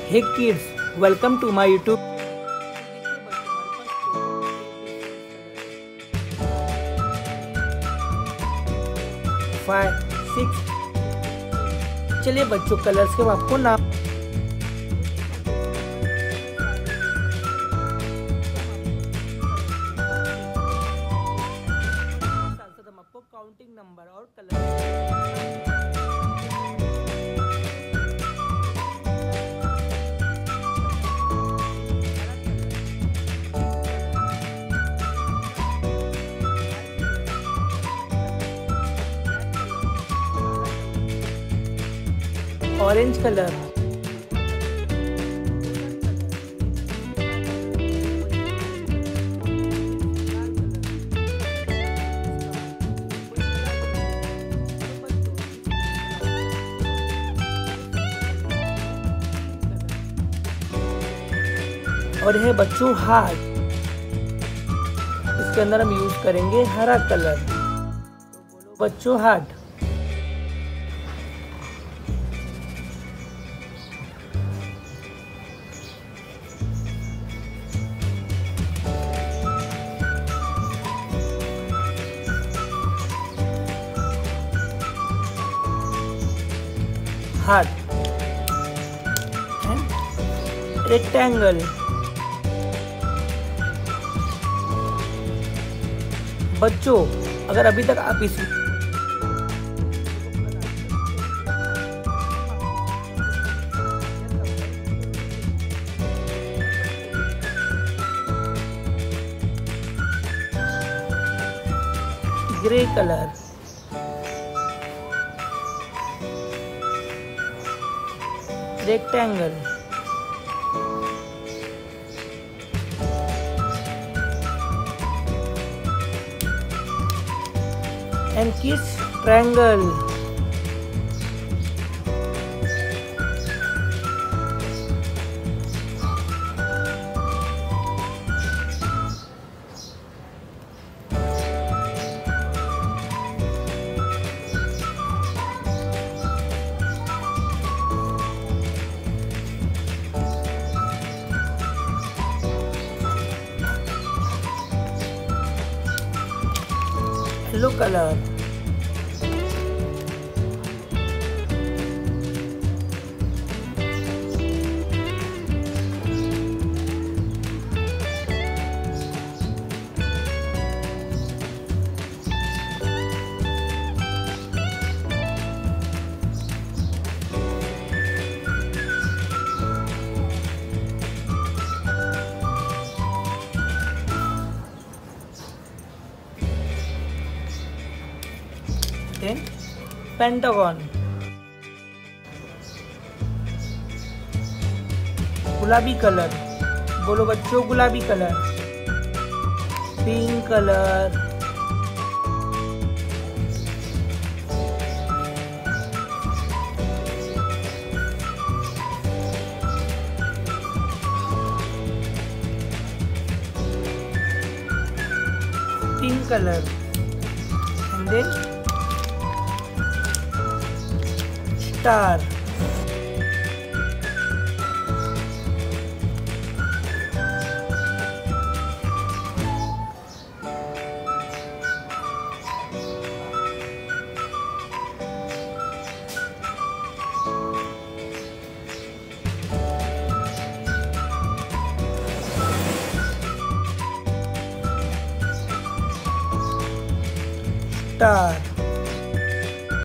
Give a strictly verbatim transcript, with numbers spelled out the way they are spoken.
Hey kids, welcome to my YouTube. Five six चलिए बच्चों colours के आपको नाम आपको काउंटिंग नंबर और कलर ऑरेंज कलर, और है बच्चों हार्ट। इसके अंदर हम यूज करेंगे हरा कलर। तो बोलो बच्चों हार्ट। Heart and rectangle. बच्चों अगर अभी तक आप इस grey colour, rectangle, and kiss triangle. Yellow color, then Pentagon, गुलाबी कलर। बोलो बच्चों गुलाबी colour, pink colour, pink colour, and then star. Star